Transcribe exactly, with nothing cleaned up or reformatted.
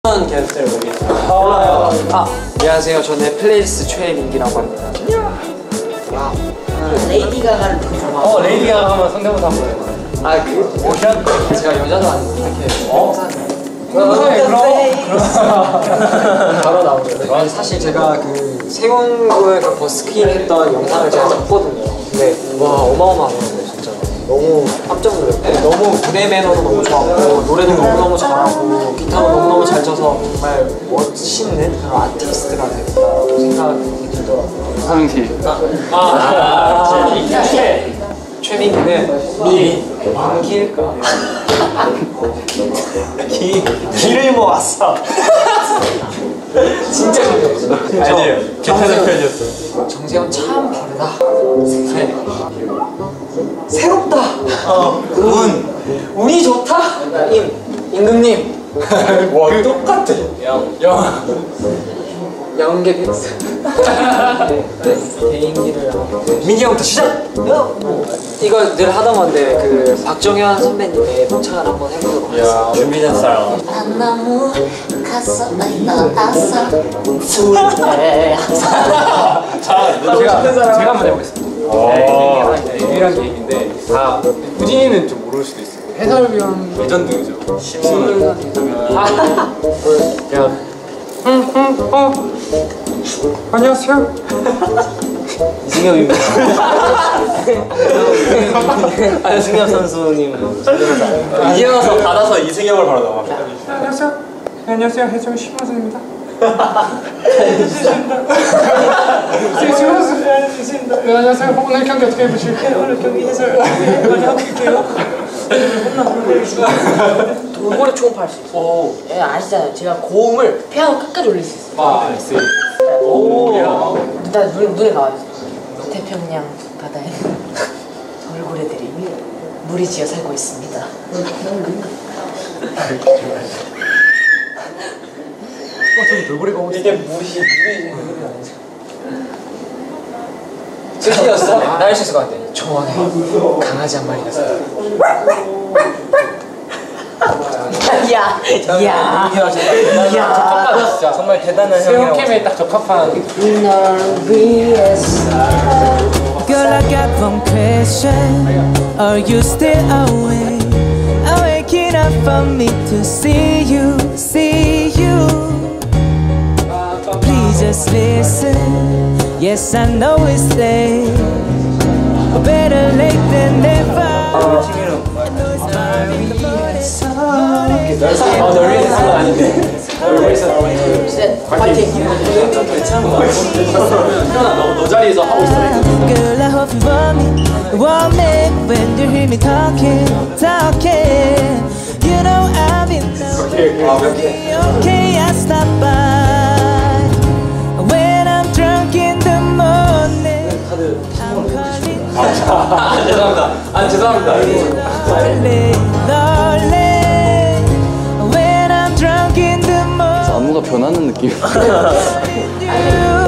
어떤 게스트를 모르겠어요. 아, 아, 안녕하세요. 저는 플레이리스트 최민기라고 합니다. 와. 레이디 가가를 좀 어, 레이디 가가 하면 성대모사 한번 해봐. 아, 그, 오션? 제가 여자도 아니고 이렇게 어? 평소에 그럼? 바로 나오죠. 사실 제가 그 세운고에 그 버스킹 했던 영상을 제가 봤거든요. 근데 와, 어마어마하네요, 진짜. 너무 깜짝 놀랐고 너무 무대 매너도 너무 좋았고 노래도 너무너무 잘하고 기타도 너무너무 잘 쳐서 정말 멋있는 그런 아티스트가 됐다고 생각이 들더라고요. 하민기. 아, 아, 아, 최 최민기는 미 민기일까? 기 기를 모았어. 진짜 재미없어. 아니에요. 괜찮은 편이었어. 정세현 참 다르다. 네. 새롭다. 어. 운. 운이 좋다. 임. 임금님. 와, 그... 똑같아. 영. 영. 영계 빅스. 네. 네. 개인기를 하고. 민기 형부터 시작. 이거 늘 하던 건데 그 박정현 선배님의 포창을 한번 해보도록 하겠습니다. 준비됐어요. 너무 가서 나서 후회 자, 제가 제가 한번 해보겠습니다. 네, 유일한 게임인데 다 우진이는 좀 모를 수도 있어요. 해설위원 레전드죠. 신문 아, 야, 어, 안녕하세요. 이승엽입니다. 아, 이승엽 선수님 전도사. 이제 와서 받아서 이승엽을 바로 나와. 안녕하세요. 네, 안녕하세요. 해설 신문선입니다. 네, 안녕하세요. 오늘 경기 어떻게 해보실까요? 오늘 경기 해설 많이 하고 있게요. 돌고래 초음파 할 수 있어요. 오. 예, 아시잖아요. 제가 고음을 피아노 끝까지 올릴 수 있어요. 아, 오. 일단 눈, 눈에 나와주세요. 태평양 바다에 돌고래들이 무리지어 살고 있습니다. 어, 저기 돌고래가 오고 이게 물이 물이 생각이 아니죠? 끝이었어? 나 할 수 있을 것 같아. 초원에 강아지 한 마리가 있어. 야, 야, 야, 진짜 정말 대단한 형이라고. 세영캠에 딱 적합한. 널 위해서. Girl, I got one question. Are you still awake? Waking up for me to see you, see you. Please just listen. Yes, I know it's late. Better late than never. 어, 널 위해서 쓴 건 아닌데. 널 위해서 셋, 파이팅! 괜찮은 거 같아. 현아, 너, 너 자리에서 하고 있어. Girl, I hope you want me, want me when you hear me talking, talking. You know I've been okay, okay, I stop by when I'm drunk in the morning. I'm calling. 아, 죄송합니다. 아, 죄송합니다. Lonely, lonely when I'm drunk in the morning. 안무가 변하는 느낌. You